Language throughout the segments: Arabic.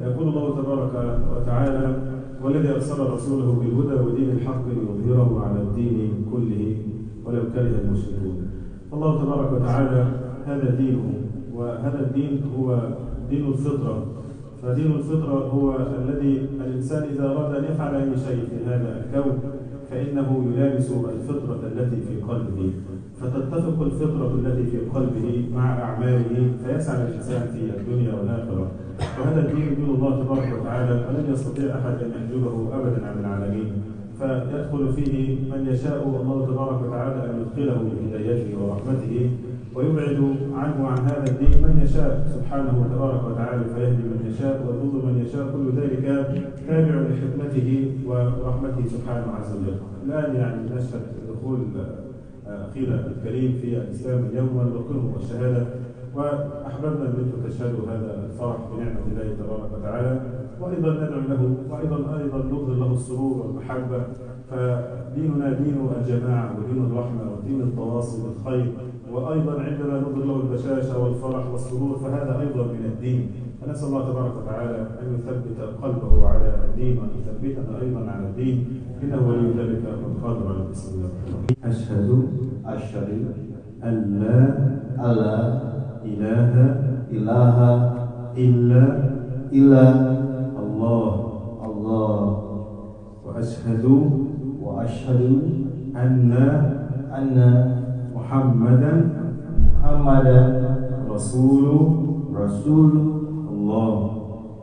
يقول الله تبارك وتعالى: والذي أرسل رسوله بالهدى ودين الحق ليظهره على الدين كله ولو كره المشركون. الله تبارك وتعالى هذا دينه، وهذا الدين هو دين الفطرة. فدين الفطرة هو الذي الإنسان إذا أراد أن يفعل أي شيء في هذا الكون فإنه يلامس الفطرة التي في قلبه، فتتفق الفطرة التي في قلبه مع أعماله فيسعى الإنسان في الدنيا والآخرة. وهذا الدين دين الله تبارك وتعالى، فلن يستطيع أحد أن يحجبه أبدا عن العالمين، فيدخل فيه من يشاء الله تبارك وتعالى أن يدخله بهدايته ورحمته، ويبعد عنه عن هذا الدين من يشاء سبحانه تبارك وتعالى، فيهدي من يشاء ويضل من يشاء. كل ذلك تابع لحكمته ورحمته سبحانه عز وجل. الآن نشهد دخول أخينا الكريم في الإسلام اليوم ونلقنه الشهادة، وأحببنا أن أنتم تشهدوا هذا الفرح بنعمة الله تبارك وتعالى، وأيضا ندعو له، وأيضا نظهر له السرور والمحبة. فديننا دين الجماعة ودين الرحمة ودين التواصي بالخير، وأيضا عندما نظهر له البشاشة والفرح والسرور فهذا أيضا من الدين. فنسأل الله تبارك وتعالى أن يثبت قلبه على الدين وأن يثبتنا أيضا على الدين، إنه ولي ذلك والقادر على بسم الله. أشهد أن لا إله إلا الله وأشهد أن محمدا رسول الله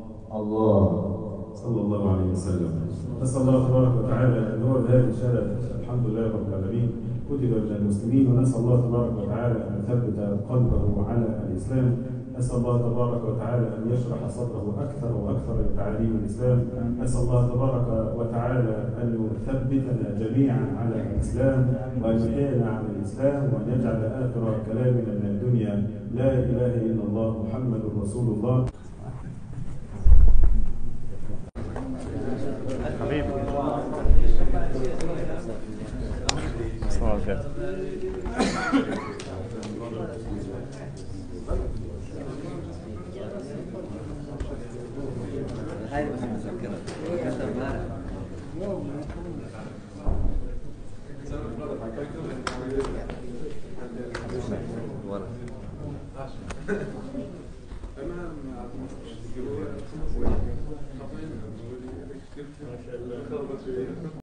صلى الله عليه وسلم. نسأل الله تبارك وتعالى أن هو بهذه الشهادة الحمد لله رب العالمين كتب من المسلمين، ونسأل الله تبارك وتعالى أن يثبت قلبه على الإسلام. نسأل الله تبارك وتعالى أن يشرح صدره أكثر وأكثر لتعاليم الإسلام. نسأل الله تبارك وتعالى أن يثبتنا جميعا على الإسلام، وأن يحيينا على الإسلام، وأن يجعل آخر كلامنا من الدنيا لا إله إلا الله محمد رسول الله. حبيبي